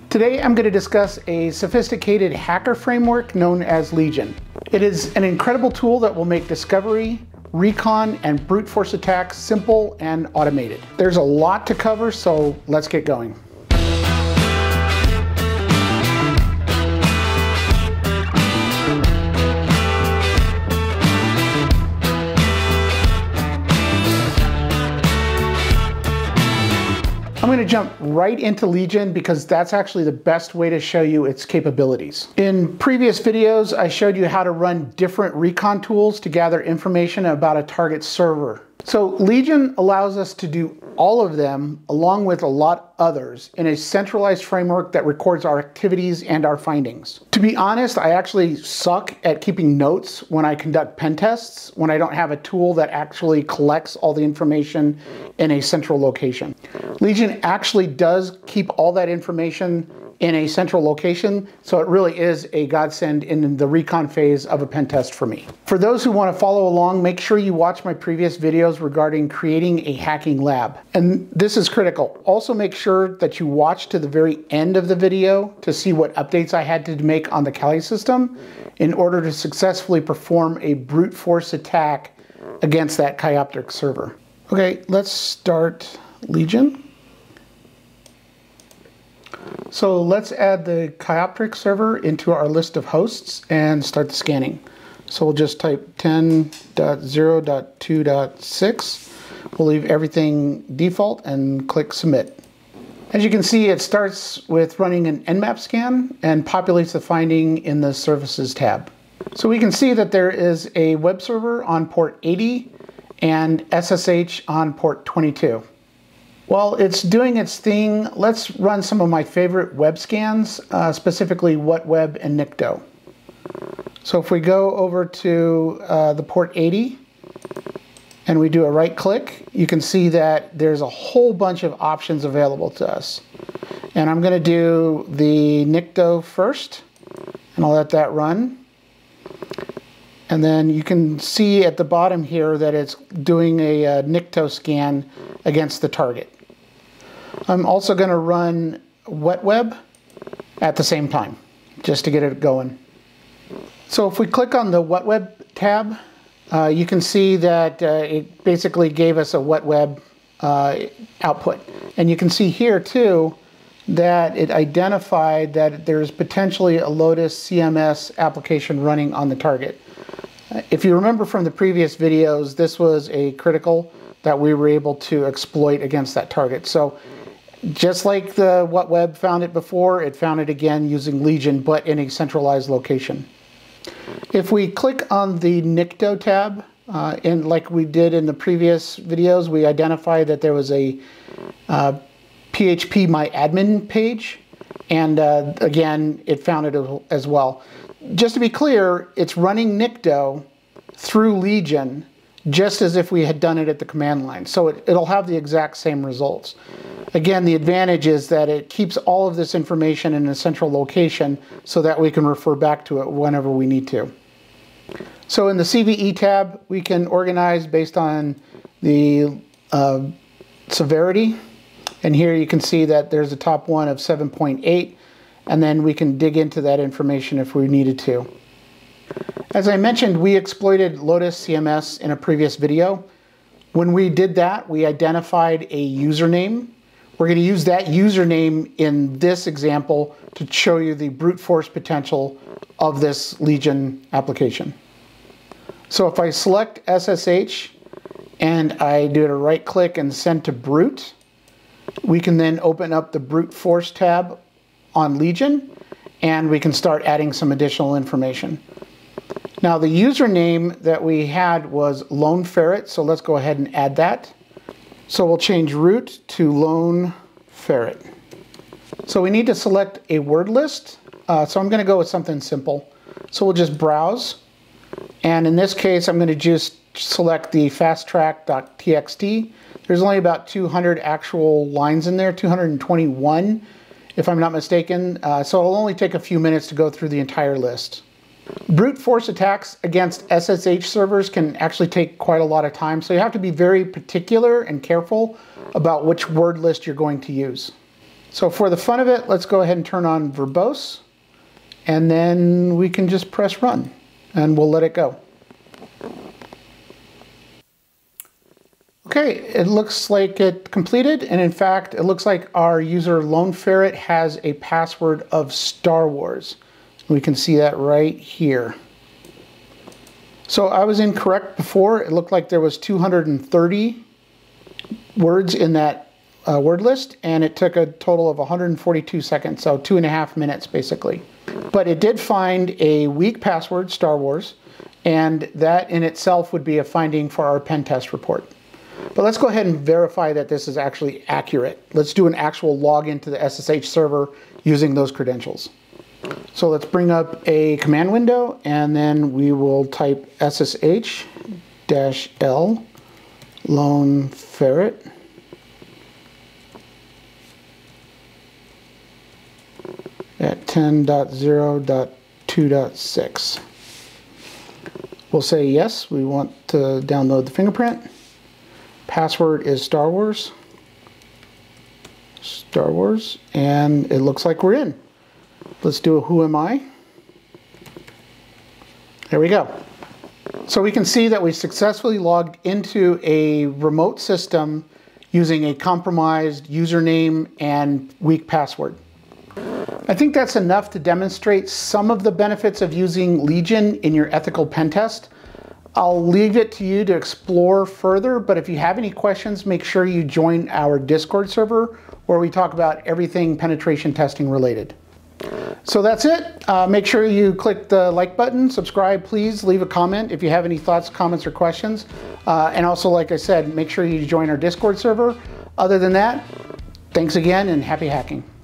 Today I'm going to discuss a sophisticated hacker framework known as Legion. It is an incredible tool that will make discovery, recon, and brute force attacks simple and automated. There's a lot to cover, so let's get going. I'm going to jump right into Legion because that's actually the best way to show you its capabilities. In previous videos, I showed you how to run different recon tools to gather information about a target server. So Legion allows us to do all of them along with a lot others in a centralized framework that records our activities and our findings. To be honest, I actually suck at keeping notes when I conduct pen tests when I don't have a tool that actually collects all the information in a central location. Legion actually does keep all that information in a central location, so it really is a godsend in the recon phase of a pen test for me. For those who want to follow along, make sure you watch my previous videos regarding creating a hacking lab. And this is critical. Also make sure that you watch to the very end of the video to see what updates I had to make on the Kali system in order to successfully perform a brute force attack against that Chioptric server. Okay, let's start Legion. So let's add the Chioptric server into our list of hosts and start the scanning. So we'll just type 10.0.2.6. We'll leave everything default and click submit. As you can see, it starts with running an Nmap scan and populates the finding in the services tab. So we can see that there is a web server on port 80 and SSH on port 22. While it's doing its thing, let's run some of my favorite web scans, specifically WhatWeb and Nikto. So if we go over to the port 80 and we do a right click, you can see that there's a whole bunch of options available to us. And I'm going to do the Nikto first, and I'll let that run. And then you can see at the bottom here that it's doing a Nikto scan against the target. I'm also going to run WhatWeb at the same time, just to get it going. So if we click on the WhatWeb tab, you can see that it basically gave us a WhatWeb output. And you can see here too that it identified that there's potentially a Lotus CMS application running on the target. If you remember from the previous videos, this was a critical that we were able to exploit against that target. So just like the WhatWeb found it before, it found it again using Legion, but in a centralized location. If we click on the Nikto tab, and like we did in the previous videos, we identified that there was a PHP My Admin page, and again, it found it as well. Just to be clear, it's running Nikto through Legion, just as if we had done it at the command line. So it'll have the exact same results. Again, the advantage is that it keeps all of this information in a central location so that we can refer back to it whenever we need to. So in the CVE tab, we can organize based on the severity. And here you can see that there's a top one of 7.8, and then we can dig into that information if we needed to. As I mentioned, we exploited Lotus CMS in a previous video. When we did that, we identified a username. We're going to use that username in this example to show you the brute force potential of this Legion application. So if I select SSH and I do a right click and send to brute, we can then open up the brute force tab on Legion and we can start adding some additional information. Now the username that we had was Lone Ferret, so let's go ahead and add that. So we'll change root to Lone Ferret. So we need to select a word list. So I'm going to go with something simple. So we'll just browse. And in this case, I'm going to just select the fasttrack.txt. There's only about 200 actual lines in there, 221 if I'm not mistaken. So it'll only take a few minutes to go through the entire list. Brute force attacks against SSH servers can actually take quite a lot of time, so you have to be very particular and careful about which word list you're going to use. So for the fun of it, let's go ahead and turn on verbose, and then we can just press run, and we'll let it go. Okay, it looks like it completed, and in fact, it looks like our user Lone Ferret has a password of Star Wars. We can see that right here. So I was incorrect before. It looked like there was 230 words in that word list, and it took a total of 142 seconds, so 2.5 minutes basically. But it did find a weak password, Star Wars, and that in itself would be a finding for our pen test report. But let's go ahead and verify that this is actually accurate. Let's do an actual login to the SSH server using those credentials. So let's bring up a command window, and then we will type SSH-L Lone Ferret at 10.0.2.6. We'll say yes, we want to download the fingerprint. Password is Star Wars. Star Wars, and it looks like we're in. Let's do a who am I. There we go. So we can see that we successfully logged into a remote system using a compromised username and weak password. I think that's enough to demonstrate some of the benefits of using Legion in your ethical pen test. I'll leave it to you to explore further, but if you have any questions, make sure you join our Discord server where we talk about everything penetration testing related. So that's it. Make sure you click the like button, subscribe, please leave a comment if you have any thoughts, comments, or questions. And also, like I said, make sure you join our Discord server. Other than that, thanks again and happy hacking.